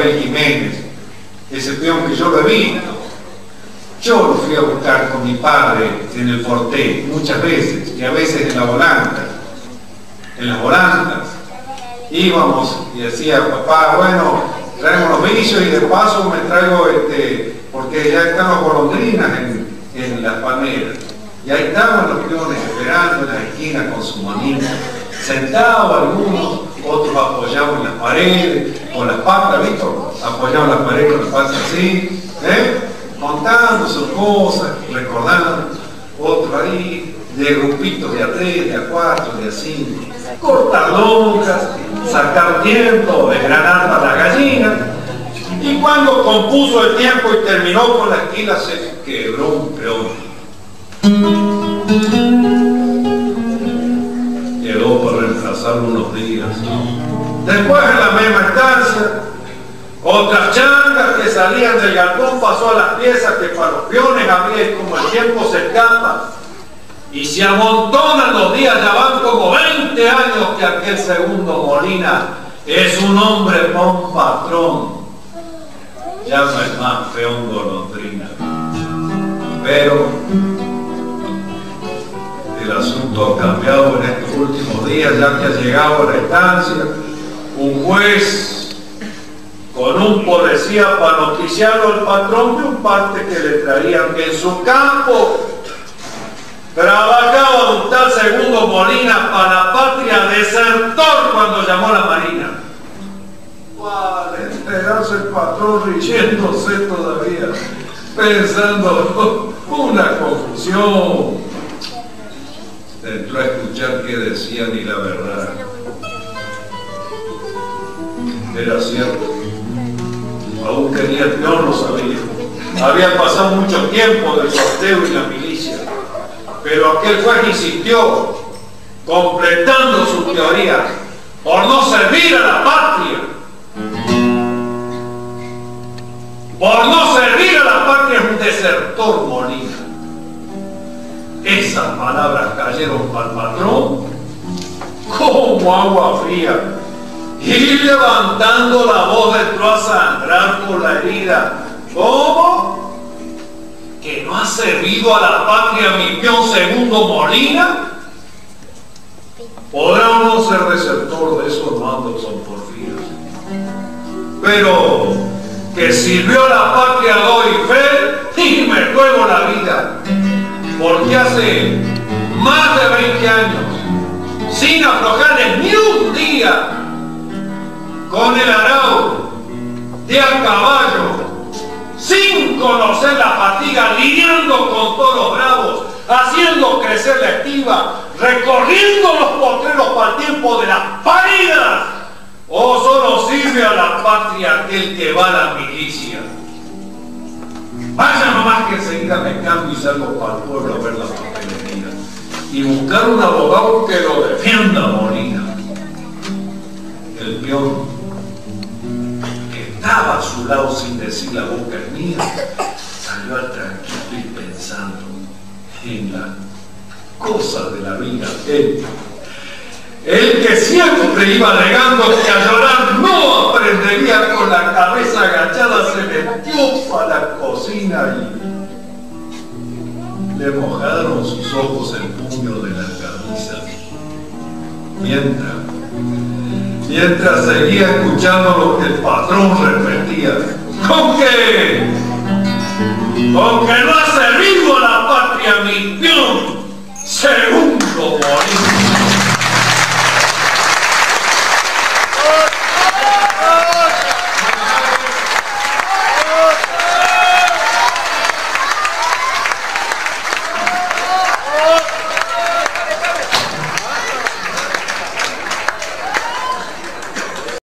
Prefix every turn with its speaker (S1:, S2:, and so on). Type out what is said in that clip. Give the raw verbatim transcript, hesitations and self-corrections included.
S1: Abel Jiménez, ese peón que yo lo he visto. Yo lo fui a buscar con mi padre en el Forté muchas veces, y a veces en la volanta, en las volantas. Íbamos y decía, papá, bueno, traemos los vicios y de paso me traigo, este, porque ya están las golondrinas en, en las palmeras. Y ahí estaban los peones esperando en la esquina con su manito, sentados algunos, otros apoyados en las paredes, con las patas, ¿viste? Apoyados en las paredes con las patas así, ¿eh? Contando sus cosas, recordando, otro ahí, de grupitos de a tres, de a cuatro, de a cinco, cortar lonjas, sacar tiempo, desgranar a la gallina, y cuando compuso el tiempo y terminó con la esquila se quebró un peón. Quedó para reemplazarlo unos días. Después en la misma estancia, otras changas que salían del galpón pasó a las piezas que para los peones había y como el tiempo se escapa y se amontonan los días, ya van como veinte años que aquel segundo Molina es un hombre con patrón, ya no es más peón golondrina. Pero el asunto ha cambiado en estos últimos días, ya que ha llegado a la estancia un juez con un policía para noticiarlo al patrón de un parte que le traían que en su campo trabajaba un tal segundo Molina para la patria, desertor cuando llamó a la marina. Para enterarse el patrón riéndose todavía, pensando una confusión. Entró a escuchar qué decían y la verdad era cierto. Aún tenía el peón, lo sabía. Había pasado mucho tiempo del sorteo y la milicia. Pero aquel juez insistió, completando su teoría, por no servir a la patria. Por no servir a la patria es un desertor Molina. Esas palabras cayeron para el patrón como agua fría. Y levantando la voz entró a sangrar por la herida. ¿Cómo? ¿Que no ha servido a la patria mi peón segundo Molina? Podrá o no ser receptor de esos mandos son porfiros, pero que sirvió a la patria doy fe y me juego la vida, porque hace más de veinte años, sin aflojarles ni un día, con el arao, de a caballo, sin conocer la fatiga, lidiando con toros bravos, haciendo crecer la estiva, recorriendo los potreros para el tiempo de las paridas, o solo sirve a la patria aquel que va a la milicia. Vaya nomás que enseguida me cambio y salgo para el pueblo a ver la papelería y buscar un abogado que lo defienda a Molina. El peón estaba a su lado sin decir la boca es mía, salió al tranquilo y pensando en las cosas de la vida. Él, el que siempre iba alegando que a llorar no aprendería, con la cabeza agachada se metió para la cocina y le mojaron sus ojos el puño de la camisa. Mientras Mientras seguía escuchando lo que el patrón repetía. ¿Con qué? ¿Con que no ha servido a la patria mi peón